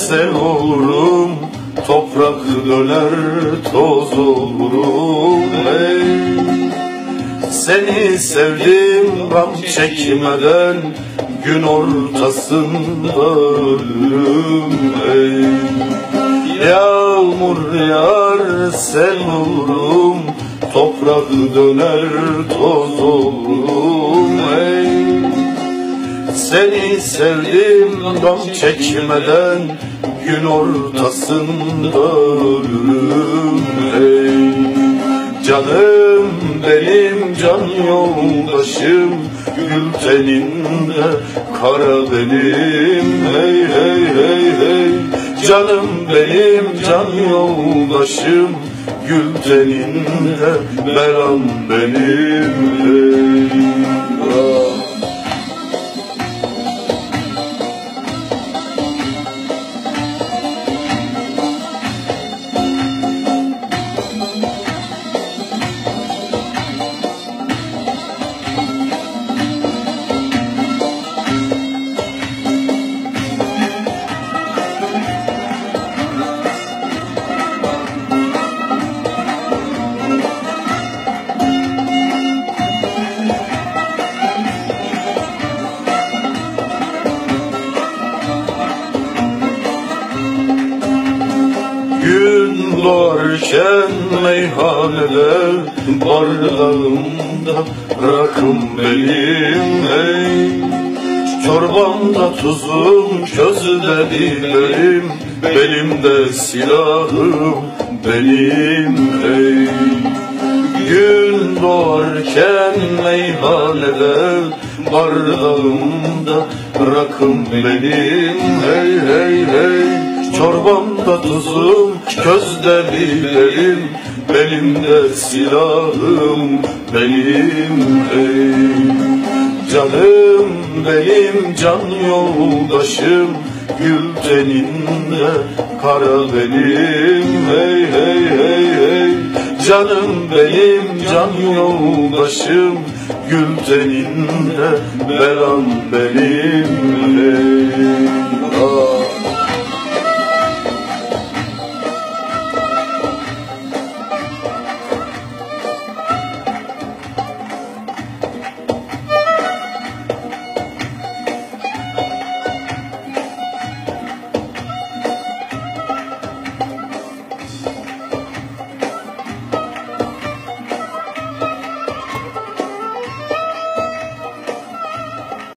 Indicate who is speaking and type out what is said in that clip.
Speaker 1: sel olurum, toprak döner toz olurum. Ey, seni sevdim gam çekmeden, gün ortasında ölürüm. Ey, yağmur yağar sel olurum, toprak döner toz olurum. Ey, seni sevdim gam çekmeden, gün ortasında ölürüm. Ey, canım benim can yoldaşım, gül teninde kara benim. Hey hey hey hey, canım benim can yoldaşım, gül teninde belam benim. Hey, ah. Gün doğarken meyhanede, bardağımda rakım benim. Ey, çorbamda tuzum, közde biberim, belimde silahım benim. Ey, gün doğarken meyhanede, bardağımda rakım benim. Hey hey hey, çorbamda tuzum, közde biberim, belimde silahım benim. Ey, canım benim can yoldaşım, gül teninde kara benim. Hey hey hey hey, canım benim can yoldaşım, gül teninde belam benim. Hey.